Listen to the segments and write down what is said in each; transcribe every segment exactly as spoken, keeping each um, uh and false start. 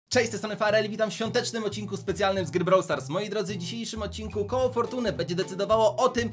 Cześć, z tej strony Farel, witam w świątecznym odcinku specjalnym z gry Brawl Stars. Moi drodzy, w dzisiejszym odcinku koło fortuny będzie decydowało o tym...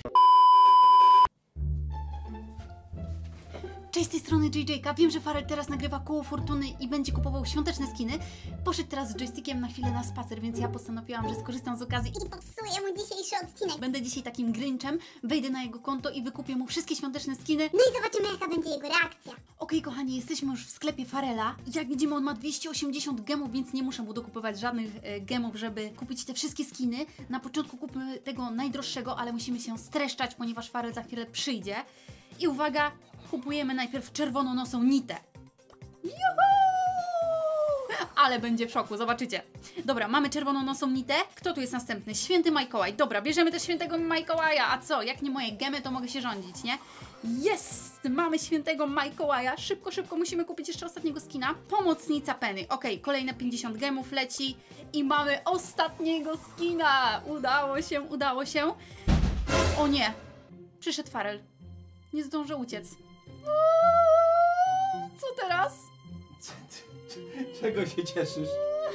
Cześć, z tej strony J J K. Wiem, że Farel teraz nagrywa koło fortuny i będzie kupował świąteczne skiny. Poszedł teraz z joystickiem na chwilę na spacer, więc ja postanowiłam, że skorzystam z okazji i popsuję mu dzisiejszy odcinek. Będę dzisiaj takim Grynchem, wejdę na jego konto i wykupię mu wszystkie świąteczne skiny. No i zobaczymy, jaka będzie jego reakcja. Okej, kochani, jesteśmy już w sklepie Farela. Jak widzimy, on ma dwieście osiemdziesiąt gemów, więc nie muszę mu dokupywać żadnych e, gemów, żeby kupić te wszystkie skiny. Na początku kupmy tego najdroższego, ale musimy się streszczać, ponieważ Farel za chwilę przyjdzie. I uwaga, kupujemy najpierw czerwononosą Nitę. Juhu! Ale będzie w szoku, zobaczycie. Dobra, mamy czerwononosą Nitę. Kto tu jest następny? Święty Mikołaj. Dobra, bierzemy też świętego Mikołaja. A co? Jak nie moje gemy, to mogę się rządzić, nie? Jest! Mamy świętego Mikołaja. Szybko, szybko musimy kupić jeszcze ostatniego skina. Pomocnica Penny. Okej, kolejne pięćdziesiąt gemów leci. I mamy ostatniego skina. Udało się, udało się. O nie! Przyszedł Farel. Nie zdążę uciec. Co teraz? Czego się cieszysz?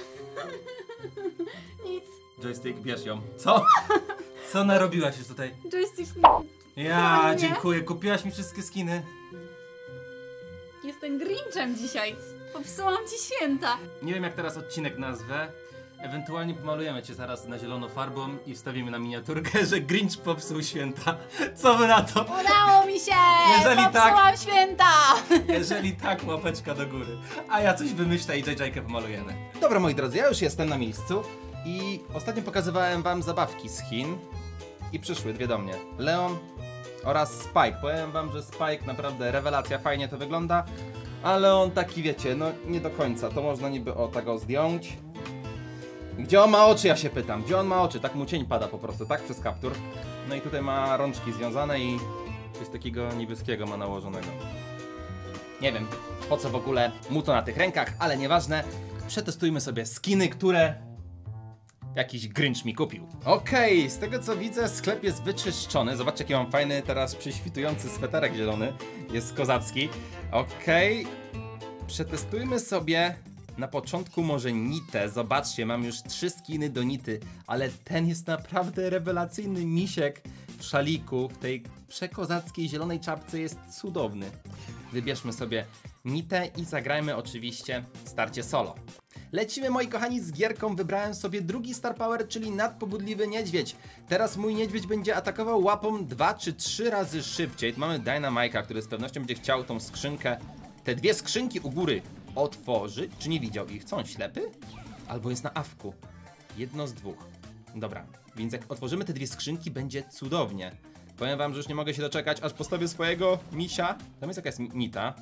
Nic. Joystick, bierz ją. Co? Co narobiłaś już tutaj? Joystick. Ja, Fajnie. dziękuję, kupiłaś mi wszystkie skiny. Jestem Grinchem dzisiaj. Popsułam ci święta. Nie wiem, jak teraz odcinek nazwę. Ewentualnie pomalujemy cię zaraz na zielono farbą i wstawimy na miniaturkę, że Grinch popsuł święta. Co wy na to? Udało mi się! Jeżeli Popsułam tak- święta! Jeżeli tak, łapeczka do góry. A ja coś wymyślę i J J-kę pomalujemy. Dobra, moi drodzy, ja już jestem na miejscu i ostatnio pokazywałem wam zabawki z Chin i przyszły dwie do mnie. Leon oraz Spike. Powiem wam, że Spike naprawdę rewelacja, fajnie to wygląda, ale on taki, wiecie, no nie do końca. To można niby o tak go zdjąć. Gdzie on ma oczy, ja się pytam. Gdzie on ma oczy? Tak mu cień pada po prostu, tak? Przez kaptur. No i tutaj ma rączki związane i coś takiego niebieskiego ma nałożonego. Nie wiem, po co w ogóle mu to na tych rękach, ale nieważne. Przetestujmy sobie skiny, które jakiś Grinch mi kupił. Okej, okay, z tego co widzę, sklep jest wyczyszczony. Zobaczcie, jaki mam fajny teraz prześwitujący sweterek zielony. Jest kozacki. Okej, okay. Przetestujmy sobie na początku może Nitę. Zobaczcie, mam już trzy skiny do Nity, ale ten jest naprawdę rewelacyjny. Misiek w szaliku, w tej przekozackiej zielonej czapce jest cudowny. Wybierzmy sobie Nitę i zagrajmy oczywiście starcie solo. Lecimy, moi kochani, z gierką. Wybrałem sobie drugi Star Power, czyli nadpobudliwy niedźwiedź. Teraz mój niedźwiedź będzie atakował łapą dwa czy trzy razy szybciej. Tu mamy Dynamike'a, który z pewnością będzie chciał tą skrzynkę, te dwie skrzynki u góry otworzyć. Czy nie widział ich? Co, on ślepy? Albo jest na awku. Jedno z dwóch. Dobra, więc jak otworzymy te dwie skrzynki, będzie cudownie. Powiem wam, że już nie mogę się doczekać, aż postawię swojego misia. Tam jest jakaś Nita.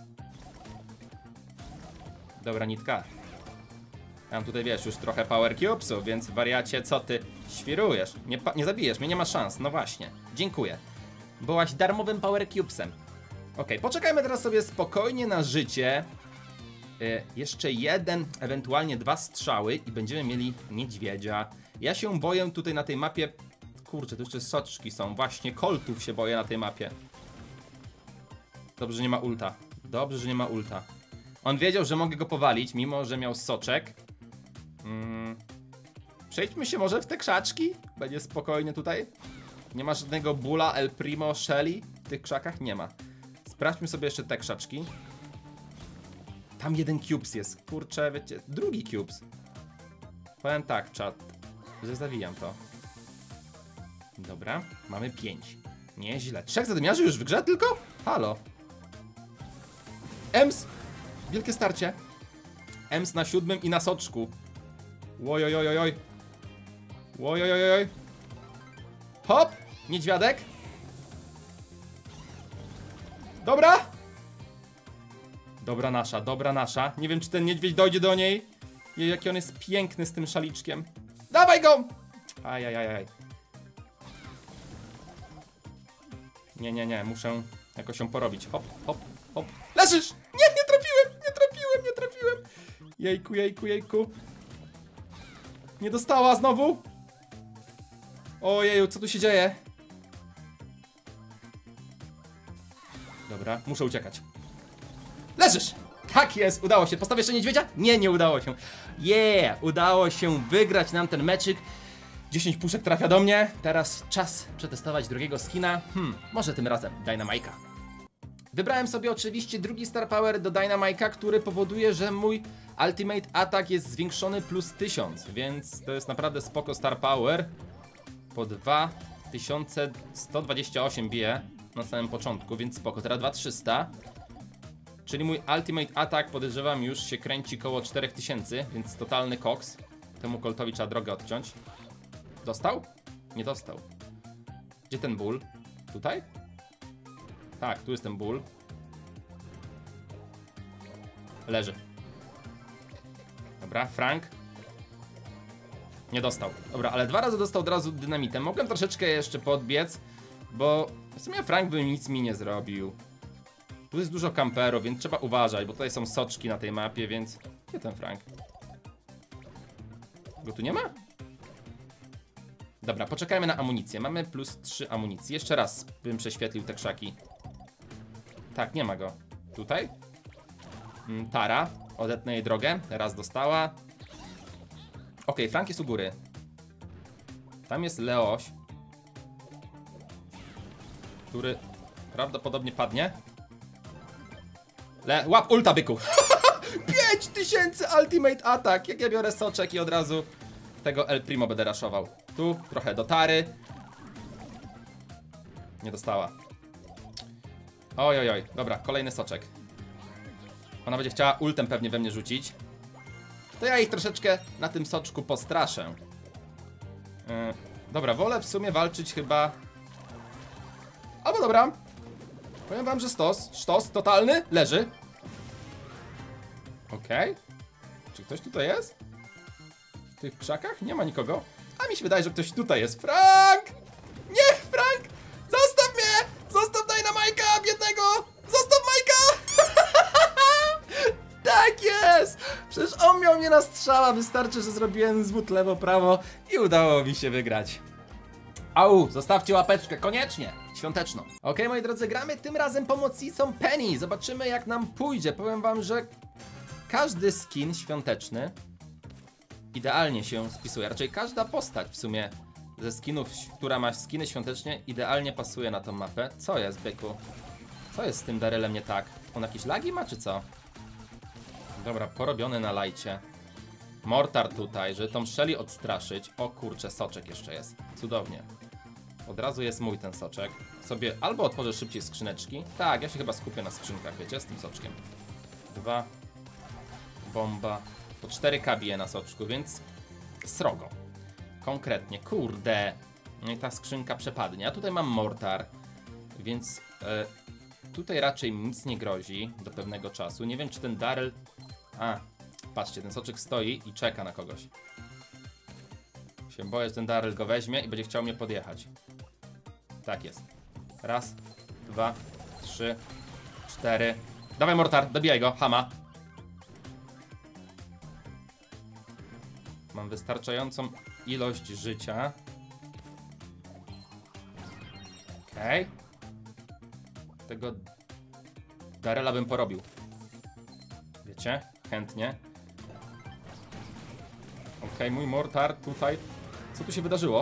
Dobra, Nitka. Mam tutaj, wiesz, już trochę Power Cubesów, więc wariacie, co ty świrujesz? Nie, nie zabijesz mnie, nie ma szans. No właśnie, dziękuję. Byłaś darmowym Power Cubesem. Ok, poczekajmy teraz sobie spokojnie na życie. Yy, jeszcze jeden, ewentualnie dwa strzały i będziemy mieli niedźwiedzia. Ja się boję tutaj na tej mapie. Kurczę, tu jeszcze soczki są. Właśnie koltów się boję na tej mapie. Dobrze, że nie ma ulta. Dobrze, że nie ma ulta. On wiedział, że mogę go powalić, mimo że miał soczek. Hmm. Przejdźmy się może w te krzaczki. Będzie spokojnie tutaj. Nie ma żadnego Bula, El Primo, Shelly w tych krzakach? Nie ma. Sprawdźmy sobie jeszcze te krzaczki. Tam jeden cubes jest. Kurczę, wiecie, drugi cubes. Powiem tak, czat, że zawijam to. Dobra, mamy pięć. Nieźle. Trzech zadymiarzy już w grze tylko? Halo. Ems! Wielkie starcie. Ems na siódmym i na soczku. Łojojojojoj. Łojojojoj. Hop! Niedźwiadek. Dobra! Dobra nasza, dobra nasza. Nie wiem, czy ten niedźwiedź dojdzie do niej. Jej, jaki on jest piękny z tym szaliczkiem. Dawaj go! Ajajajaj. Nie, nie, nie, muszę jakoś ją porobić. Hop, hop, hop. Leżysz! Nie, nie trafiłem, nie trafiłem, nie trafiłem. Jejku, jejku, jejku. Nie dostała znowu? Ojeju, co tu się dzieje? Dobra, muszę uciekać. Leżysz! Tak jest, udało się. Postawię jeszcze niedźwiedzia? Nie, nie udało się. Yeah, udało się wygrać nam ten meczyk. dziesięć puszek trafia do mnie. Teraz czas przetestować drugiego skina. Hmm, może tym razem Dynamike'a. Wybrałem sobie oczywiście drugi Star Power do Dynamike'a, który powoduje, że mój Ultimate atak jest zwiększony plus tysiąc, więc to jest naprawdę spoko Star Power. Po dwa tysiące sto dwadzieścia osiem bije na samym początku, więc spoko. Teraz dwa tysiące trzysta. Czyli mój Ultimate atak, podejrzewam, już się kręci koło cztery tysiące, więc totalny koks. Temu Coltowi trzeba drogę odciąć. Dostał? Nie dostał. Gdzie ten ból? Tutaj? Tak, tu jest ten ból. Leży. Dobra, Frank. Nie dostał. Dobra, ale dwa razy dostał od razu dynamitem. Mogłem troszeczkę jeszcze podbiec, bo w sumie Frank by nic mi nie zrobił. Tu jest dużo kamperów, więc trzeba uważać, bo tutaj są soczki na tej mapie, więc... Gdzie ten Frank? Go tu nie ma? Dobra, poczekajmy na amunicję. Mamy plus trzy amunicji. Jeszcze raz bym prześwietlił te krzaki. Tak, nie ma go. Tutaj? Mm, Tara. Odetnę jej drogę. Raz dostała. Okej, okay, Frank jest u góry. Tam jest Leoś, który prawdopodobnie padnie. Le łap ulta, byku. pięć tysięcy ultimate atak. Jak ja biorę soczek i od razu tego El Primo będę raszował. Tu trochę do Tary. Nie dostała. Oj, oj, oj. Dobra, kolejny soczek. Ona będzie chciała ultem pewnie we mnie rzucić. To ja ich troszeczkę na tym soczku postraszę. Yy, dobra, wolę w sumie walczyć chyba... Albo dobra. Powiem wam, że stos. Sztos totalny. Leży. Okej. Okay. Czy ktoś tutaj jest? W tych krzakach? Nie ma nikogo. A mi się wydaje, że ktoś tutaj jest. Frank! Nie, Frank! Zostaw mnie! Zostaw Dynamike'a, biednego! Zostaw Majka! Tak jest! Przecież on miał mnie na strzała. Wystarczy, że zrobiłem zwód lewo, prawo i udało mi się wygrać. Au, zostawcie łapeczkę, koniecznie, świąteczną. Ok, moi drodzy, gramy tym razem pomocnicą Penny. Zobaczymy, jak nam pójdzie. Powiem wam, że każdy skin świąteczny idealnie się spisuje. Raczej każda postać w sumie ze skinów, która ma skiny świątecznie, idealnie pasuje na tą mapę. Co jest, byku? Co jest z tym Darylem nie tak? On jakieś lagi ma, czy co? Dobra, porobiony na lajcie. Mortar tutaj, żeby tą Shelly odstraszyć. O kurczę, soczek jeszcze jest. Cudownie. Od razu jest mój ten soczek. Sobie albo otworzę szybciej skrzyneczki. Tak, ja się chyba skupię na skrzynkach, wiecie, z tym soczkiem. Dwa. Bomba. Po cztery K bije na soczku, więc srogo. Konkretnie, kurde. No i ta skrzynka przepadnie. A tutaj mam mortar, więc e, tutaj raczej nic nie grozi do pewnego czasu. Nie wiem, czy ten Daryl... A, patrzcie, ten soczek stoi i czeka na kogoś. Się boję, że ten Daryl go weźmie i będzie chciał mnie podjechać. Tak jest. Raz, dwa, trzy, cztery. Dawaj mortar, dobijaj go, hama. Mam wystarczającą ilość życia. Okej. Okay. Tego Daryla bym porobił. Wiecie? Chętnie. Okej, okay, mój mortar tutaj. Co tu się wydarzyło?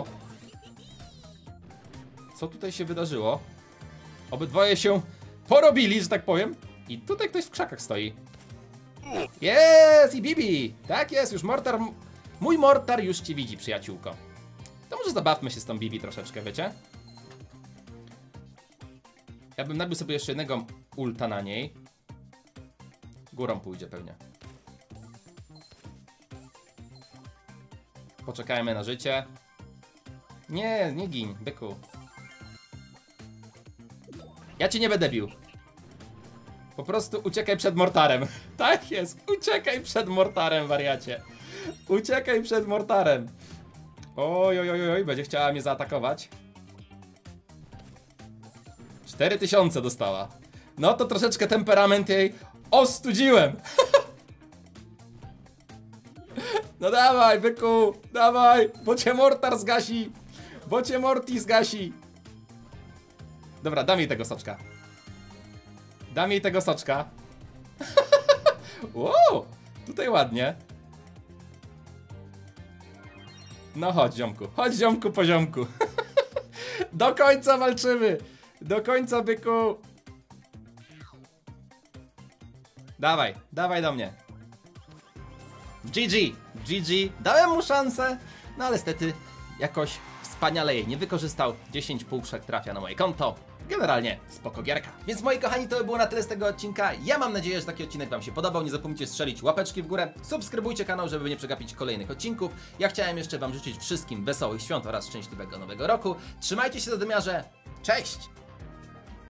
Co tutaj się wydarzyło? Obydwoje się porobili, że tak powiem. I tutaj ktoś w krzakach stoi. Jest! I Bibi! Tak jest, już mortar... Mój mortar już cię widzi, przyjaciółko. To może zabawmy się z tą Bibi troszeczkę, wiecie? Ja bym nabił sobie jeszcze jednego ulta na niej. Górą pójdzie pewnie. Poczekajmy na życie. Nie, nie gin, byku. Ja cię nie będę bił. Po prostu uciekaj przed mortarem. Tak jest, uciekaj przed mortarem, wariacie. Uciekaj przed mortarem. Oj, oj, oj, oj, będzie chciała mnie zaatakować. cztery tysiące dostała. No to troszeczkę temperament jej ostudziłem. No dawaj, byku, dawaj, bo cię mortar zgasi. Bo cię Morty zgasi. Dobra, dam jej tego soczka. Dam jej tego soczka. Wow, tutaj ładnie. No chodź, ziomku, chodź, ziomku, po ziomku. Do końca walczymy. Do końca, byku. Dawaj, dawaj do mnie. G G, G G, dałem mu szansę, no ale niestety jakoś wspaniale jej nie wykorzystał. dziesięć półszek trafia na moje konto. Generalnie spoko gierka. Więc moi kochani, to by było na tyle z tego odcinka. Ja mam nadzieję, że taki odcinek wam się podobał. Nie zapomnijcie strzelić łapeczki w górę. Subskrybujcie kanał, żeby nie przegapić kolejnych odcinków. Ja chciałem jeszcze wam życzyć wszystkim wesołych świąt oraz szczęśliwego nowego roku. Trzymajcie się, zadymiarze. Cześć!